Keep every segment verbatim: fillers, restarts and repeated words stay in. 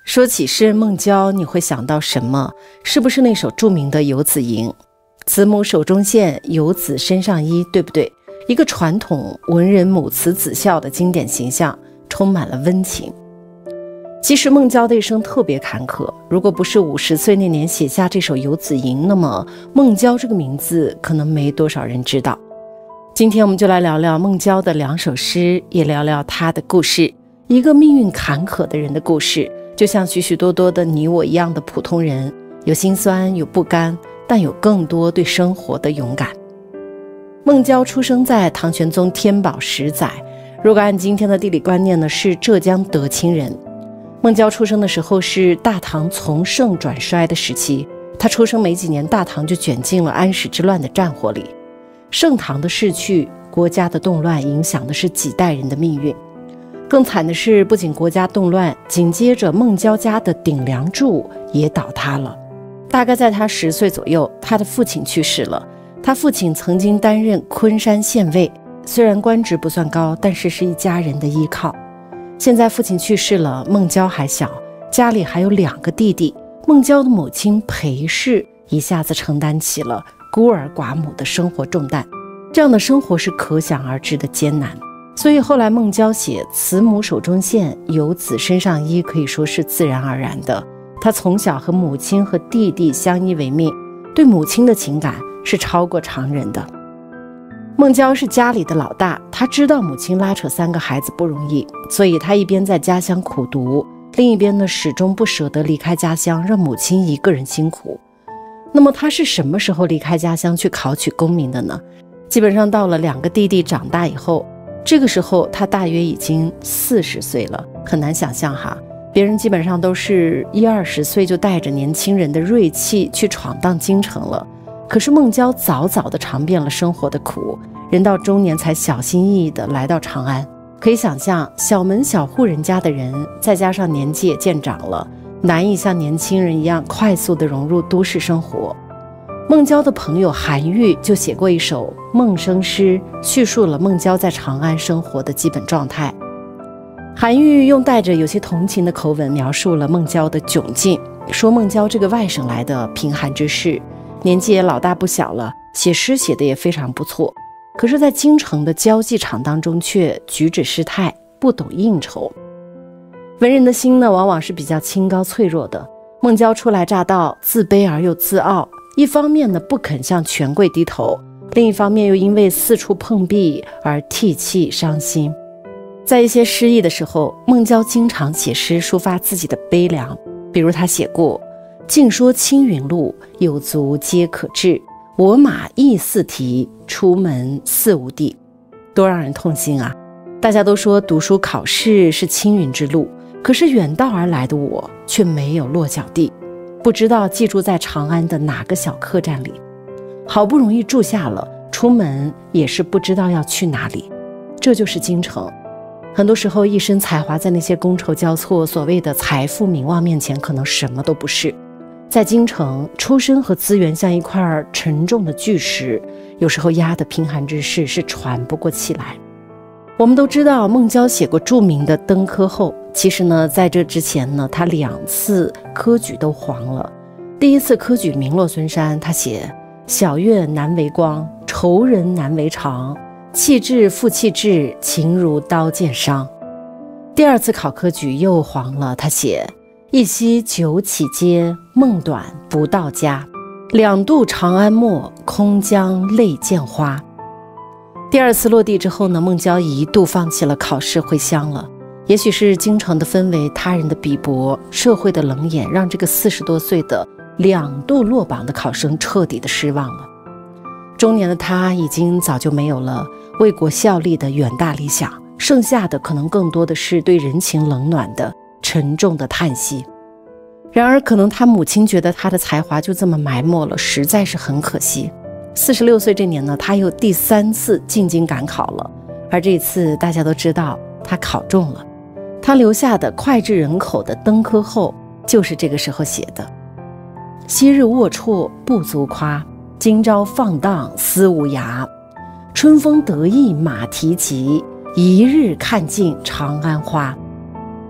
说起诗人孟郊，你会想到什么？是不是那首著名的《游子吟》？慈母手中线，游子身上衣，对不对？一个传统文人母慈子孝的经典形象，充满了温情。其实孟郊的一生特别坎坷，如果不是五十岁那年写下这首《游子吟》，那么孟郊这个名字可能没多少人知道。今天我们就来聊聊孟郊的两首诗，也聊聊他的故事，一个命运坎坷的人的故事，就像许许多多的你我一样的普通人，有心酸，有不甘，但有更多对生活的勇敢。孟郊出生在唐玄宗天宝十载，如果按今天的地理观念呢，是浙江德清人。孟郊出生的时候是大唐从盛转衰的时期，他出生没几年，大唐就卷进了安史之乱的战火里。盛唐的逝去，国家的动乱影响的是几代人的命运。更惨的是，不仅国家动乱，紧接着孟郊家的顶梁柱也倒塌了。大概在他十岁左右，他的父亲去世了。他父亲曾经担任昆山县尉，虽然官职不算高，但是是一家人的依靠。现在父亲去世了，孟郊还小，家里还有两个弟弟。孟郊的母亲裴氏一下子承担起了孤儿寡母的生活重担，这样的生活是可想而知的艰难。所以后来孟郊写慈母手中线，游子身上衣，可以说是自然而然的。他从小和母亲和弟弟相依为命，对母亲的情感是超过常人的。孟郊是家里的老大，他知道母亲拉扯三个孩子不容易，所以他一边在家乡苦读，另一边呢始终不舍得离开家乡，让母亲一个人辛苦。那么他是什么时候离开家乡去考取功名的呢？基本上到了两个弟弟长大以后，这个时候他大约已经四十岁了。很难想象哈，别人基本上都是一二十岁就带着年轻人的锐气去闯荡京城了，可是孟郊早早地尝遍了生活的苦，人到中年才小心翼翼地来到长安。可以想象，小门小户人家的人，再加上年纪也渐长了，难以像年轻人一样快速地融入都市生活。孟郊的朋友韩愈就写过一首《孟生诗》，叙述了孟郊在长安生活的基本状态。韩愈用带着有些同情的口吻描述了孟郊的窘境，说孟郊这个外省来的贫寒之士，年纪也老大不小了，写诗写得也非常不错，可是在京城的交际场当中却举止失态，不懂应酬。文人的心呢，往往是比较清高脆弱的。孟郊初来乍到，自卑而又自傲，一方面呢不肯向权贵低头，另一方面又因为四处碰壁而涕泣伤心。在一些失意的时候，孟郊经常写诗抒发自己的悲凉，比如他写过尽说青云路，有足皆可至，我马亦似蹄，出门似无地。多让人痛心啊！大家都说读书考试是青云之路，可是远道而来的我却没有落脚地，不知道寄住在长安的哪个小客栈里，好不容易住下了，出门也是不知道要去哪里。这就是京城。很多时候一身才华在那些觥筹交错所谓的财富名望面前可能什么都不是。在京城，出身和资源像一块沉重的巨石，有时候压得贫寒之士是喘不过气来。我们都知道孟郊写过著名的《登科后》，其实呢在这之前呢，他两次科举都黄了。第一次科举名落孙山，他写小月难为光，愁人难为常，气质复气质，情如刀剑伤。第二次考科举又黄了，他写一夕酒起阶，梦短不到家，两度长安陌，空将泪溅花。第二次落地之后呢，孟郊一度放弃了考试回乡了。也许是京城的氛围，他人的鄙薄，社会的冷眼，让这个四十多岁的两度落榜的考生彻底的失望了。中年的他已经早就没有了为国效力的远大理想，剩下的可能更多的是对人情冷暖的沉重的叹息。然而可能他母亲觉得他的才华就这么埋没了，实在是很可惜。四十六岁这年呢，他又第三次进京赶考了，而这次大家都知道他考中了。他留下的脍炙人口的《登科后》就是这个时候写的。昔日龌龊不足夸，今朝放荡思无涯。春风得意马蹄疾，一日看尽长安花。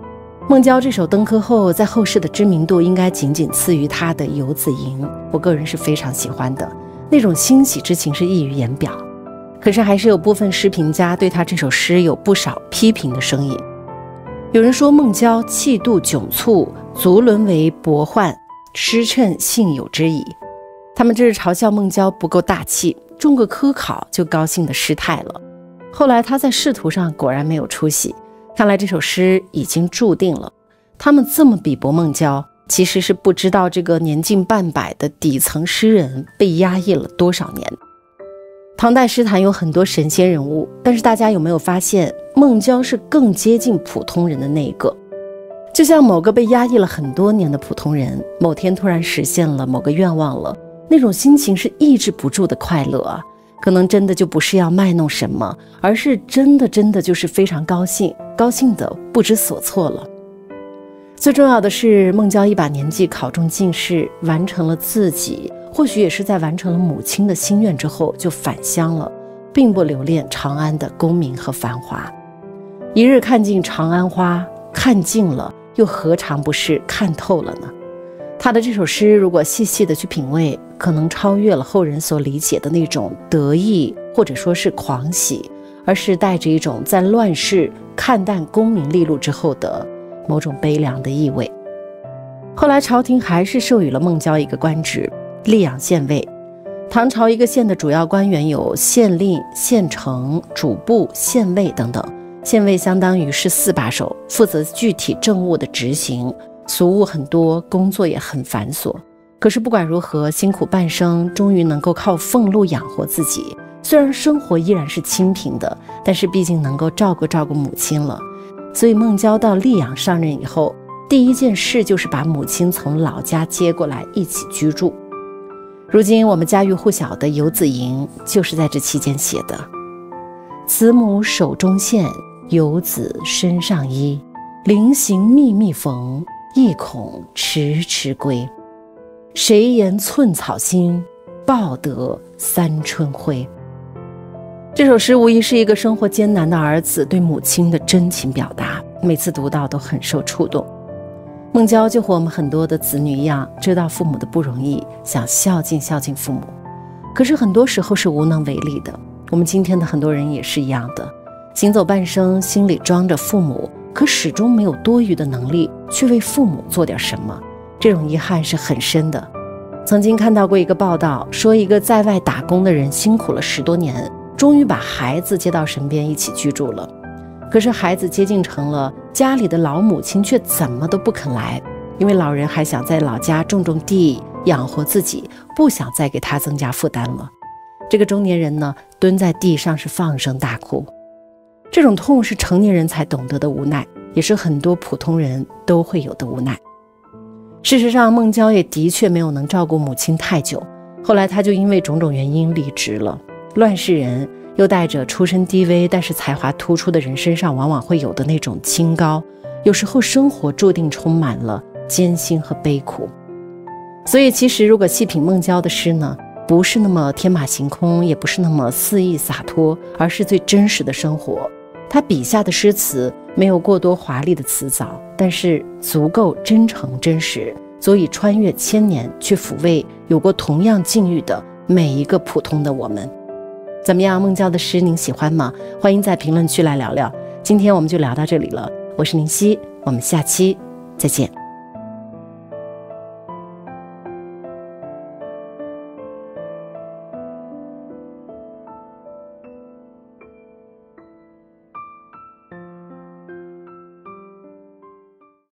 孟郊这首《登科后》在后世的知名度应该仅仅次于他的《游子吟》，我个人是非常喜欢的，那种欣喜之情是溢于言表。可是还是有部分诗评家对他这首诗有不少批评的声音。有人说孟郊气度窘促，足沦为薄宦，诗称幸有之矣。他们这是嘲笑孟郊不够大气，中个科考就高兴的失态了。后来他在仕途上果然没有出息，看来这首诗已经注定了。他们这么比驳孟郊，其实是不知道这个年近半百的底层诗人被压抑了多少年。唐代诗坛有很多神仙人物，但是大家有没有发现，孟郊是更接近普通人的那一个？就像某个被压抑了很多年的普通人，某天突然实现了某个愿望了，那种心情是抑制不住的快乐啊！可能真的就不是要卖弄什么，而是真的真的就是非常高兴，高兴的不知所措了。最重要的是，孟郊一把年纪考中进士，完成了自己，或许也是在完成了母亲的心愿之后就返乡了，并不留恋长安的功名和繁华。一日看尽长安花，看尽了又何尝不是看透了呢？他的这首诗如果细细的去品味，可能超越了后人所理解的那种得意或者说是狂喜，而是带着一种在乱世看淡功名利禄之后的某种悲凉的意味。后来朝廷还是授予了孟郊一个官职，溧阳县尉。唐朝一个县的主要官员有县令、县丞、主簿、县尉等等，县尉相当于是四把手，负责具体政务的执行，俗务很多，工作也很繁琐。可是不管如何，辛苦半生，终于能够靠俸禄养活自己。虽然生活依然是清贫的，但是毕竟能够照顾照顾母亲了。所以孟郊到溧阳上任以后，第一件事就是把母亲从老家接过来一起居住。如今我们家喻户晓的《游子吟》就是在这期间写的。慈母手中线，游子身上衣。临行密密缝，意恐迟迟归。谁言寸草心，报得三春晖。这首诗无疑是一个生活艰难的儿子对母亲的真情表达，每次读到都很受触动。孟郊就和我们很多的子女一样，知道父母的不容易，想孝敬孝敬父母，可是很多时候是无能为力的。我们今天的很多人也是一样的，行走半生，心里装着父母，可始终没有多余的能力去为父母做点什么，这种遗憾是很深的。曾经看到过一个报道，说一个在外打工的人辛苦了十多年，终于把孩子接到身边一起居住了。可是孩子接近成了，家里的老母亲却怎么都不肯来，因为老人还想在老家种种地，养活自己，不想再给他增加负担了。这个中年人呢，蹲在地上是放声大哭。这种痛是成年人才懂得的无奈，也是很多普通人都会有的无奈。事实上，孟郊也的确没有能照顾母亲太久，后来他就因为种种原因离职了。乱世人又带着出身低微但是才华突出的人身上往往会有的那种清高，有时候生活注定充满了艰辛和悲苦。所以其实如果细品孟郊的诗呢，不是那么天马行空，也不是那么肆意洒脱，而是最真实的生活。他笔下的诗词没有过多华丽的辞藻，但是足够真诚真实，足以穿越千年，去抚慰有过同样境遇的每一个普通的我们。怎么样，孟郊的诗您喜欢吗？欢迎在评论区来聊聊。今天我们就聊到这里了，我是宁熙，我们下期再见。